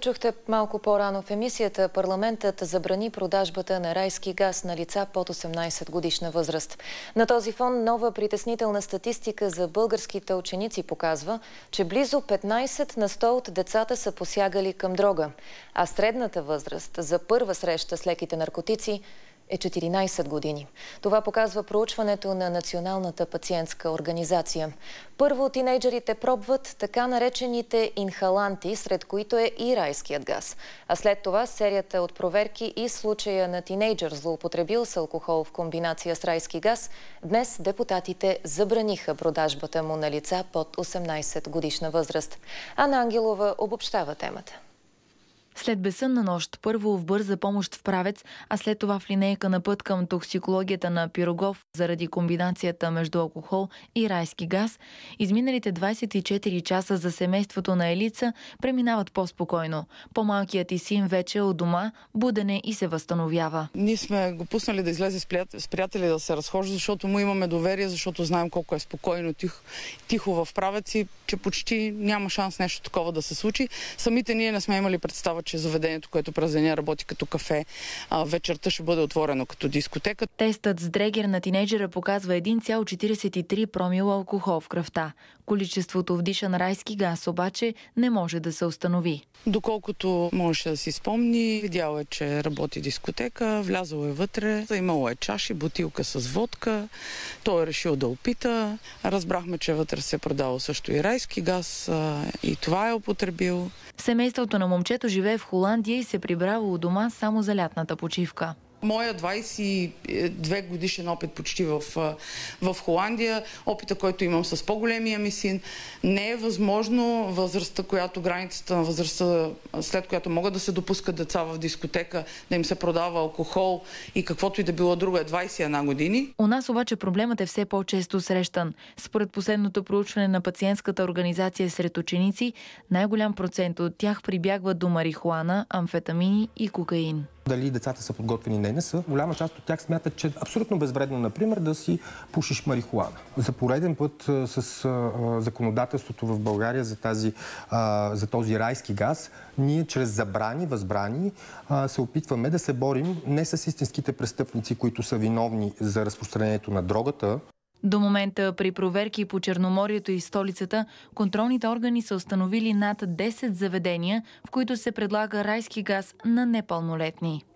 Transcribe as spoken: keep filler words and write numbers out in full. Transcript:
чухте малко по-рано в емисията, парламентът забрани продажбата на райски газ на лица под осемнайсет годишна възраст. На този фон нова притеснителна статистика за българските ученици показва, че близо петнайсет на сто от децата са посягали към дрога, а средната възраст за първа среща с леките наркотици е четиринайсет години. Това показва проучването на Националната пациентска организация. Първо тинейджерите пробват така наречените инхаланти, сред които е и райският газ. А след това серията от проверки и случая на тинейджър, злоупотребил с алкохол в комбинация с райски газ, днес депутатите забраниха продажбата му на лица под осемнайсет годишна възраст. Ана Ангелова обобщава темата. След безсънна нощ, първо в бърза помощ в Правец, а след това в линейка на път към токсикологията на Пирогов заради комбинацията между алкохол и райски газ, изминалите двайсет и четири часа за семейството на Елица преминават по-спокойно. По-малкият и син вече е у дома, будене и се възстановява. Ние сме го пуснали да излезе с, прият... с приятели да се разхожда, защото му имаме доверие, защото знаем колко е спокойно, тихо, тихо в Правец и че почти няма шанс нещо такова да се случи. Самите ние не сме имали представа, че заведението, което през деня работи като кафе, вечерта ще бъде отворено като дискотека. Тестът с дрегер на тинейджера показва един цяло четирийсет и три промила алкохол в кръвта. Количеството вдишан райски газ обаче не може да се установи. Доколкото можеше да си спомни, видял е, че работи дискотека, влязъл е вътре, имало е чаши, бутилка с водка, той е решил да опита. Разбрахме, че вътре се е продавал също и райски газ и това е употребил. Семейството на момчето живее в Холандия и се прибрало у дома само за лятната почивка. Моя двайсет и две годишен опит почти в, в Холандия, опита, който имам с по-големия ми син, не е възможно възрастта, която границата на възрастта, след която могат да се допускат деца в дискотека, да им се продава алкохол и каквото и да било друго е двайсет и една години. У нас обаче проблемът е все по-често срещан. Според последното проучване на пациентската организация сред ученици, най-голям процент от тях прибягват до марихуана, амфетамини и кокаин. Дали децата са подготвени? Не, не са. Голяма част от тях смятат, че е абсолютно безвредно, например, да си пушиш марихуана. За пореден път с а, законодателството в България за, тази, а, за този райски газ, ние чрез забрани, възбрани а, се опитваме да се борим не с истинските престъпници, които са виновни за разпространението на дрогата. До момента при проверки по Черноморието и столицата, контролните органи са установили над десет заведения, в които се предлага райски газ на непълнолетни.